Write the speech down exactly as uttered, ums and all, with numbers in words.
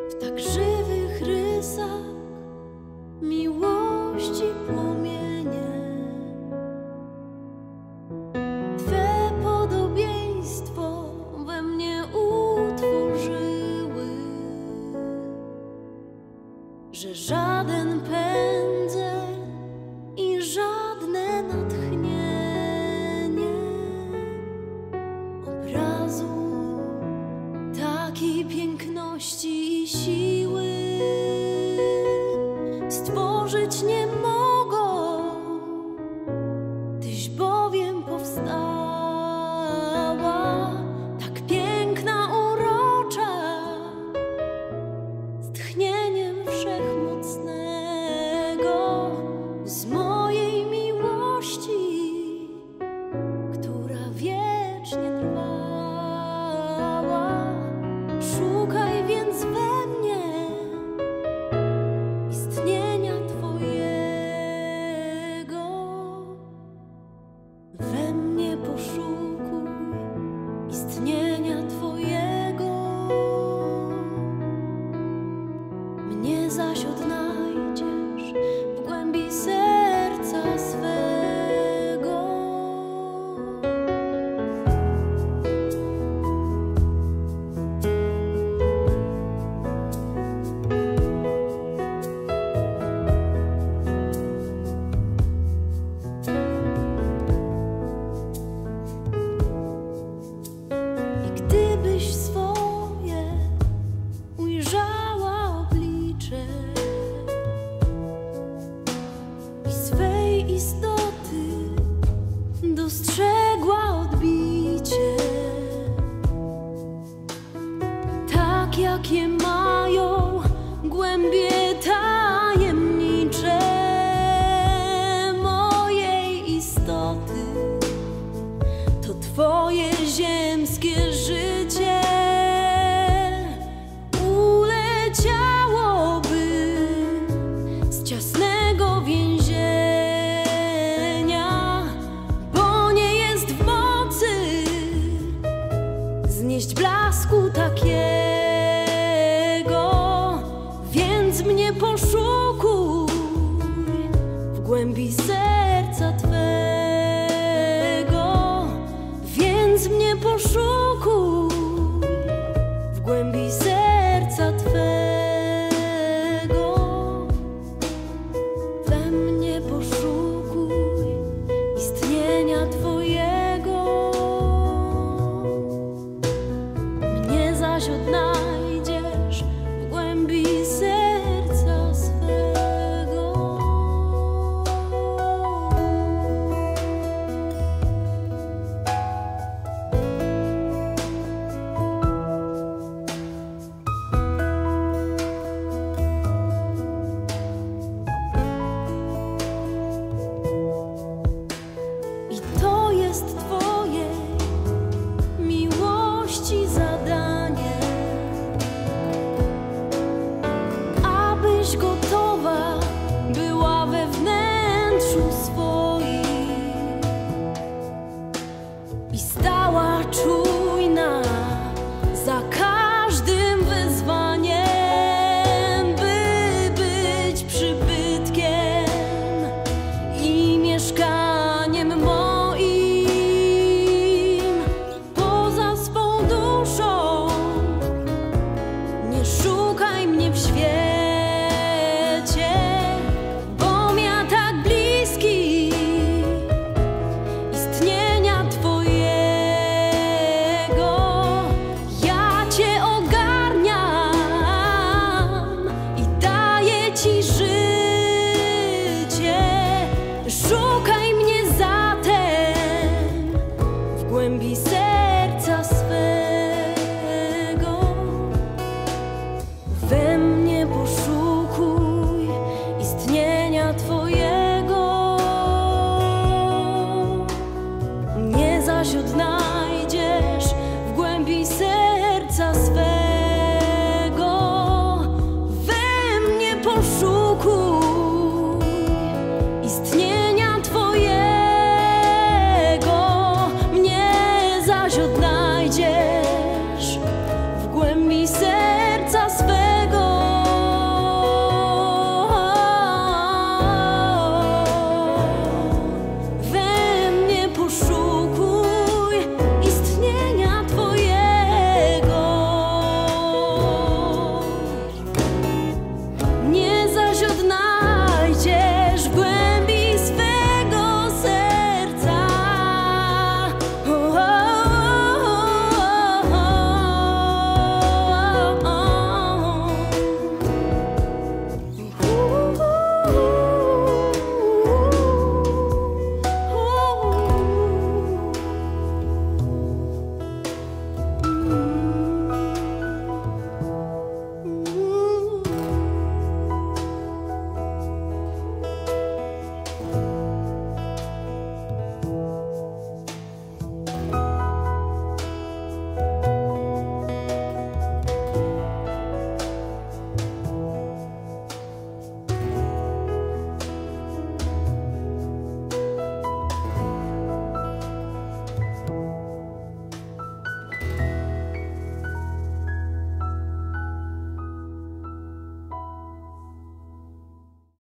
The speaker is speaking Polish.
w tak żywych rysach miłości płomienie. Twe podobieństwo we mnie utworzyły, że żaden pędzel i żadne natchnienie obrazu takiej piękności i siły stworzyć nie mogą. Tyś bowiem powstała tak piękna, urocza, z tchnieniem wszechmocnego, z mojej miłości, która wiecznie trwała. Szukaj więc we mnie istnienia Twojego, we mnie poszukuj istnienia Twojego, mnie zaś odnajdziesz w głębi serca swego. I gdybyś swoje ujrzała oblicze i swej istoty dostrzegła odbicie, tak jakie mają głębie tajemnicze mojej istoty, to Twoje ziemskie życie uleciałoby z ciasnego więzienia, bo nie jest w mocy znieść blasku takiego. Więc mnie poszukuj w głębi serca Twego, więc mnie poszukuj w głębi serca Twego, we mnie poszukuj istnienia Twojego, mnie zaś odnajdziesz w głębi serca.